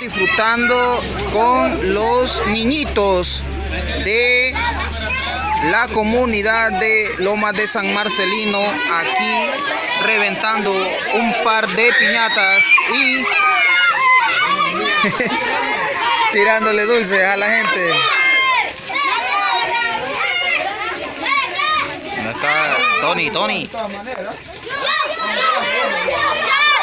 disfrutando con los niñitos de la comunidad de Lomas de San Marcelino, aquí reventando un par de piñatas y tirándole dulces a la gente. ¿Dónde está Tony?